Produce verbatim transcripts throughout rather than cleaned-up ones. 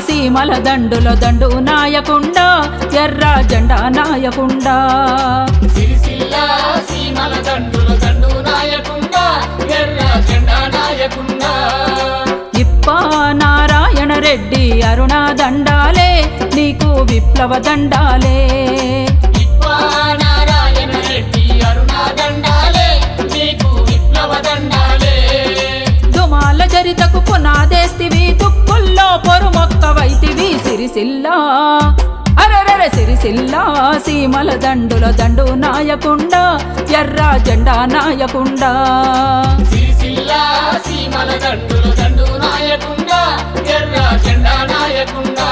సీమల దండుల దండు నాయకుండా ఎర్ర జెండా నాయకుండా సిరిసిల్ల సీమల దండుల దండు నాయకుండా ఎర్ర జెండా నాయకుండా ఇప్ప నారాయణ రెడ్డి అరుణ దండాలే నీకు విప్లవ దండాలే ఇప్ప నారాయణ రెడ్డి అరుణ దండాలే నీకు విప్లవ దండాలే దుమాల చరితకు పునాదేస్తివి తుక్కుల్లో పొరు మొక్కవైతివి సిరిసిల్ల అరెరెరె సిరిసిల్ల సీమల దండుల దండు నాయకుండా ఎర్ర జెండా నాయకుండా సిరిసిల్ల సీమల దండుల దండు నాయకుండా ఎర్ర జెండా నాయకుండా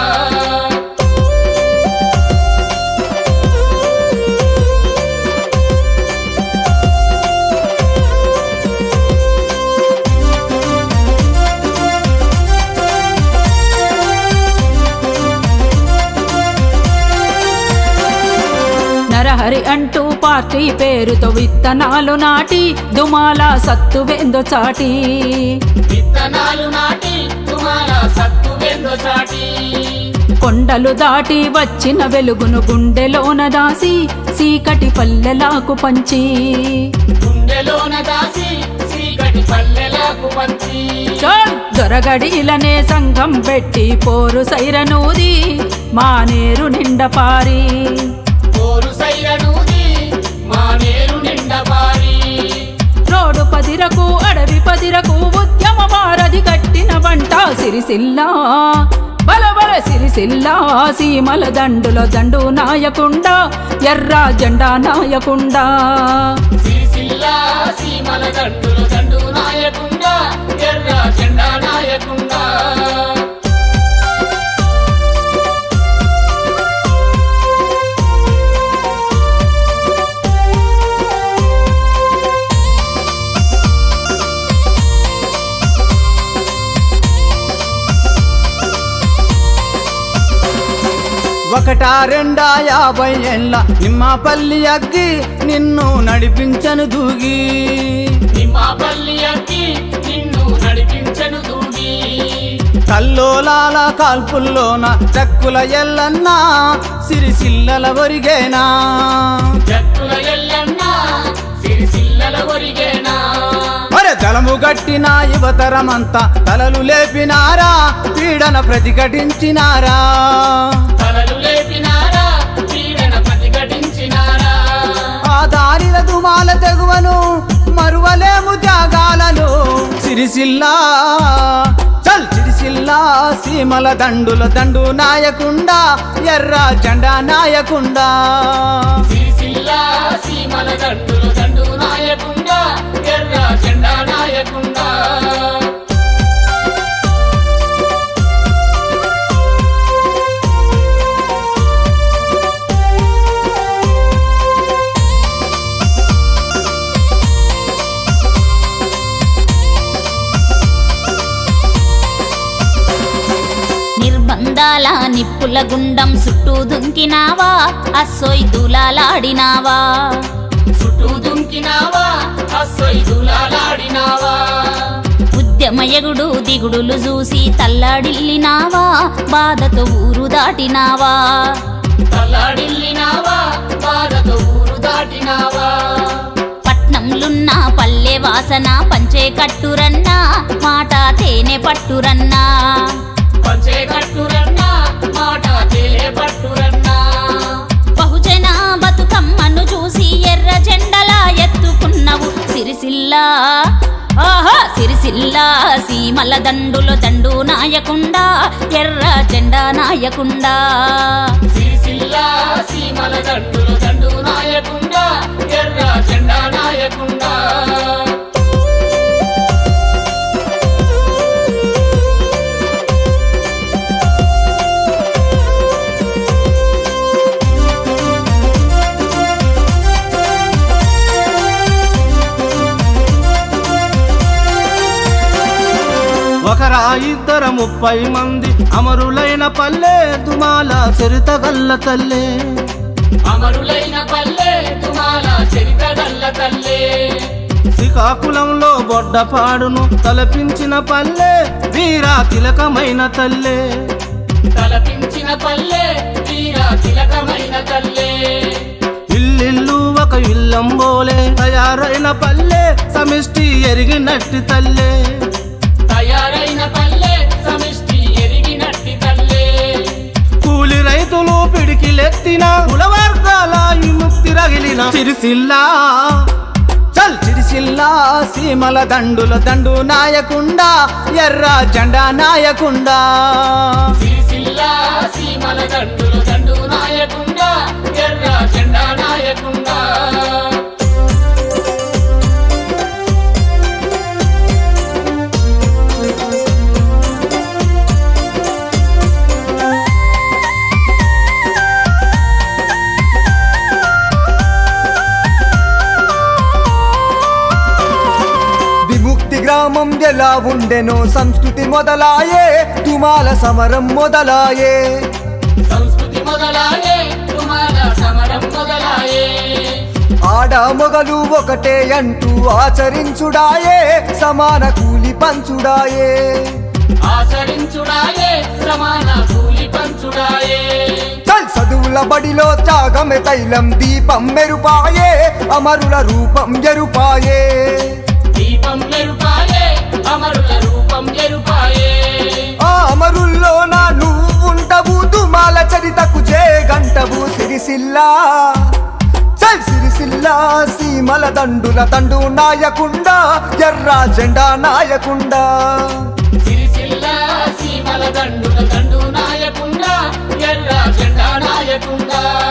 నరహరి అంటూ పార్టీ పేరుతో విత్తనాలు నాటి దుమాల సత్తువెందో చాటి విత్తనాలు నాటి దుమాల సత్తువెందో చాటి కొండలు దాటి వచ్చిన వెలుగును గుండెలోన దాసి చీకటి పల్లెలాకు పంచి గుండెలోన దాసి చీకటి పల్లెలకు పంచి దొరగడిలనే సంఘం పెట్టి పోరు సైరనూది మానేరు నిండపారి పోరు సైరనూది మానేరు నిండపారి రోడ్డు పదిరకు అడవి పదిరకు ఉద్యమ వారధి కట్టిన వంట సిరిసిల్ల బల బల సిరిసిల్ల సీమల దండుల దండు నాయకుండా ఎర్ర జెండా నాయకుండా సిరిసిల్ల సీమల దండుల దండు నాయకుండా ఎర్ర జెండా నాయకుండా ఒకటా రెండా యాభై ఏళ్ళ నిమ్మపల్లి అగ్గి నిన్ను నడిపించను దూగి నిమ్మపల్లి అగ్గి నిన్ను నడిపించను దూగి కల్లోలాల కాల్పుల్లోన చక్కుల ఎల్లన్నా సిరిసిల్లల ఒరిగేనా జక్కుల ఎల్లన్నా సిరిసిల్లల ఒరిగేనా మరి తలము గట్టిన యువతరమంతా తలలు లేపినారా పీడన ప్రతిఘటించినారా తలలు లేపినారా పీడన ప్రతిఘటించినారా ఆ దారిల దుమాల తెగువను మరువలేము త్యాగాలను సిరిసిల్ల చల్ సిరిసిల్ల సీమల దండుల దండు నాయకుండా ఎర్ర జెండా నాయకుండా సిరిసిల్ల సీమల దండుల దండు నాయకుండా ఎర్ర జెండా నాయకుండా నిర్బంధాల నిప్పుల గుండం చుట్టూ దుంకినావా అస్సోయ్ దులాలాడినావా చుట్టూ దుంకినావా అస్సోయ్ దులాలాడినావా ఉద్యమ ఎగుడు దిగుడులు చూసి తల్లాడిల్లినావా బాధతో ఊరు దాటినావా తల్లాడిల్లినావా బాధతో ఊరు దాటినావా పట్నంలున్న పల్లె వాసన పంచే కట్టురన్నా మాట తేనె పట్టురన్నా పంచే కట్టురన్నా మాట తేలే పట్టురన్నా బహుజన బతుకమ్మను చూసి ఎర్ర జెండలా ఎత్తుకున్నవు సిరిసిల్ల ఆహా సిరిసిల్ల సీమల దండుల దండు నాయకుండా ఎర్ర జెండా నాయకుండా సిరిసిల్ల సీమల దండుల దండు నాయకుండా ఎర్ర జెండా నాయకుండా ఒకరా ఇద్దర ముప్పై మంది అమరులైన పల్లె దుమాల చరిత గల్ల తల్లే అమరులైన పల్లె దుమాల చరిత గల్ల తల్లే శ్రీకాకుళంలో బొడ్డపాడును తలపించిన పల్లె వీరా తిలకమైన తల్లే తలపించిన పల్లె వీరా తిలకమైన తల్లే ఇల్లిల్లు ఒక ఇల్లంబోలే తయారైన పల్లె సమిష్టి ఎరిగినట్టి తల్లే తయారైన పల్లె సమిష్టి ఎరిగినట్టి తల్లే కూలి రైతులు పిడికిలెత్తిన కుల వర్గాల విముక్తి రగిలిన సిరిసిల్ల చల్ సిరిసిల్ల సీమల దండుల దండు నాయకుండా ఎర్ర జెండా నాయకుండా సిరిసిల్ల సీమల దండుల దండు నాయకుండా ఎర్ర జెండా నాయకుండా గ్రామం ఎలా ఉండెనో సంస్కృతి మొదలాయే తుమాల సమరం మొదలాయే సంస్కృతి మొదలాయే తుమాల సమరం మొదలాయే ఆడ మొగలు ఒకటే అంటూ ఆచరించుడాయే సమాన కూలి పంచుడాయే ఆచరించుడాయే సమాన కూలి పంచుడాయే చల్ చదువుల బడిలో త్యాగమే తైలం దీపం మెరుపాయే అమరుల రూపం ఎరుపాయే దీపం ఎరుపాయే అమరుల రూపం ఎరుపాయే ఆ అమరుల్లో నా నువ్వు ఉంటవు దుమాల చరితకు జే గంటవు సిరిసిల్ల చల్ సిరిసిల్ల సీమల దండుల దండు నాయకుండా ఎర్ర జెండా నాయకుండా సిరిసిల్ల సీమల దండుల దండు నాయకుండా ఎర్ర జెండా నాయకుండా